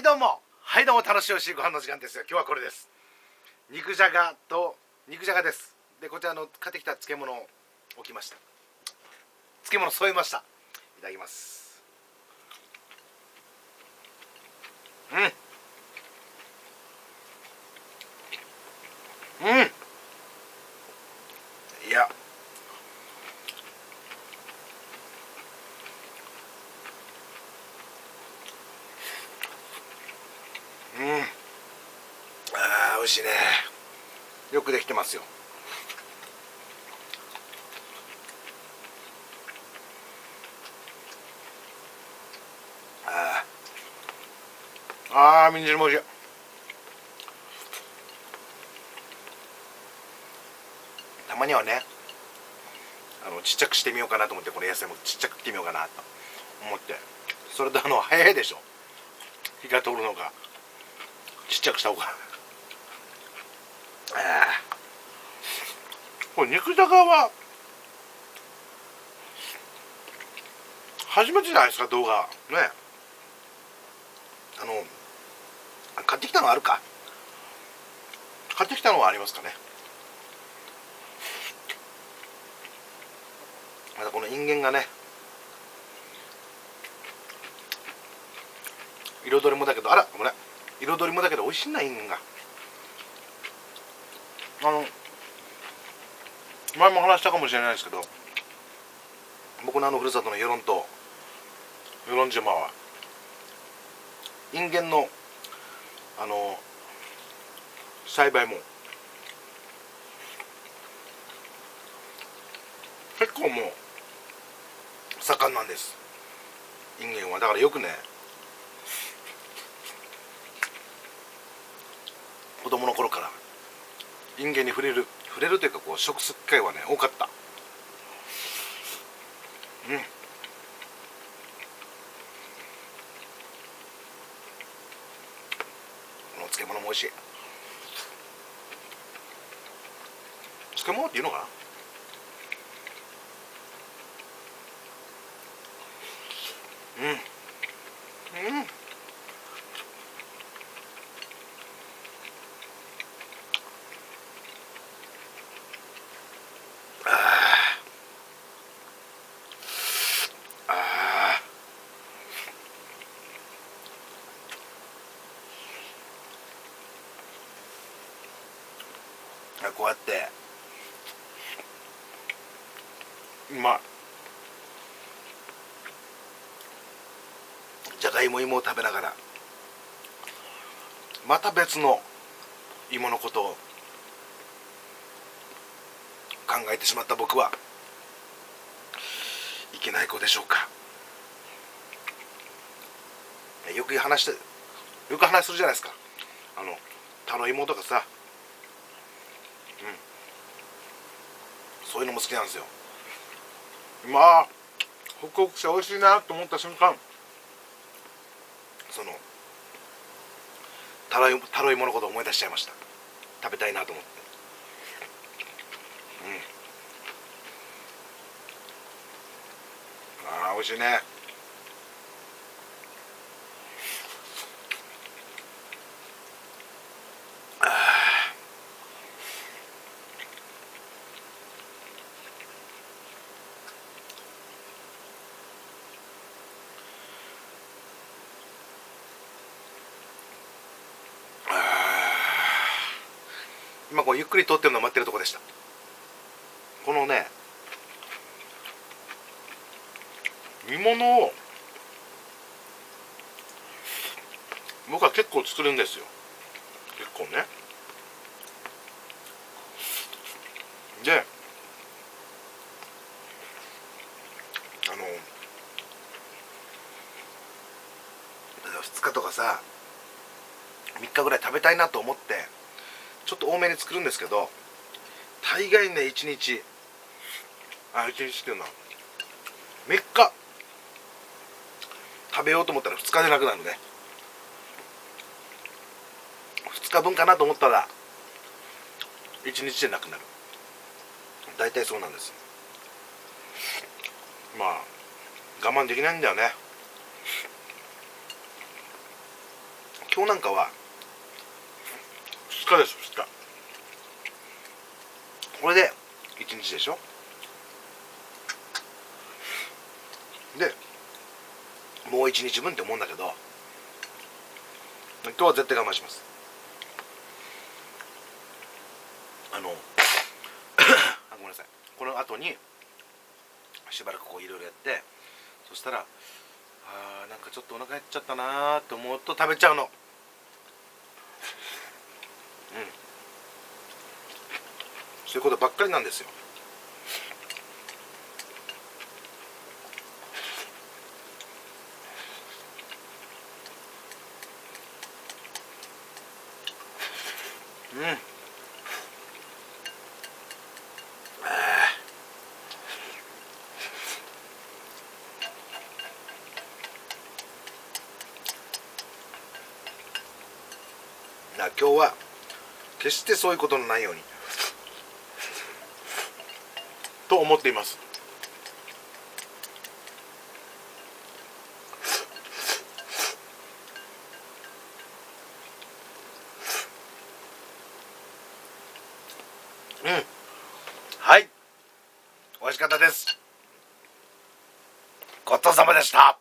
はいどうも、楽しいおいしいご飯の時間ですよ。今日はこれです。肉じゃがです。でこちらの買ってきた漬物を置きました。漬物添えました。いただきます。いや、美味しいね。よくできてますよ。みんじるも美味しい。たまにはね、ちっちゃくしてみようかなと思って、この野菜もちっちゃくしてみようかなと思って、それと早いでしょ、火が通るのが。ちっちゃくした方がこれ肉じゃがは初めてじゃないですか、動画ね。買ってきたのはあるか。買ってきたのはありますかね。またこのインゲンがね、彩りもだけど、ごめん、彩りもだけど美味しいな、インゲンが。前も話したかもしれないですけど、僕のふるさとの与論島はインゲンの栽培も結構もう盛んなんです、インゲンは。だからよくね、子供の頃からインゲンに触れるというか、こう食す機会はね多かった。この漬物も美味しい。漬物っていうのかな。こうやってうまい。じゃがいも芋を食べながらまた別の芋のことを考えてしまった僕はいけない子でしょうか。よく話するじゃないですか。タロイモとかさ、そういうのも好きなんですよ。ホクホクして美味しいなと思った瞬間、そのタロイモのことを思い出しちゃいました。食べたいなと思って。美味しいね。今こうゆっくり撮ってるのを待ってるとこでした。このね、煮物を僕は結構作るんですよ。結構ね。で、2日とかさ3日ぐらい食べたいなと思ってちょっと多めに作るんですけど、大概ね1日っていうのは3日食べようと思ったら2日でなくなるね。2日分かなと思ったら1日でなくなる。大体そうなんです。我慢できないんだよね。 今日なんかは2日です。2日これで1日でしょ。でもう1日分って思うんだけど、今日は絶対我慢します。ごめんなさい。この後にしばらくこういろいろやって、そしたらなんかちょっとお腹減っちゃったなーって思うと食べちゃうの。そういうことばっかりなんですよ。今日は決してそういうことのないようにと思っています。はい、美味しかったです。ごちそうさまでした。